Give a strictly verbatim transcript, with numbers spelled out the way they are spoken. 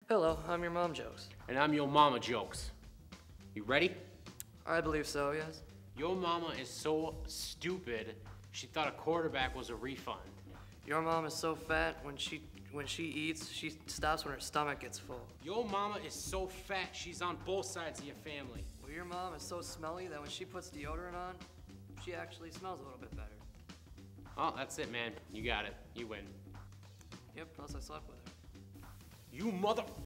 Hello, I'm your mom jokes. And I'm your mama jokes. You ready? I believe so, yes. Your mama is so stupid, she thought a quarterback was a refund. Your mom is so fat, when she when she eats, she stops when her stomach gets full. Your mama is so fat, she's on both sides of your family. Well, your mom is so smelly that when she puts deodorant on, she actually smells a little bit better. Oh, that's it, man. You got it. You win. Yep, plus I slept with her. You mother...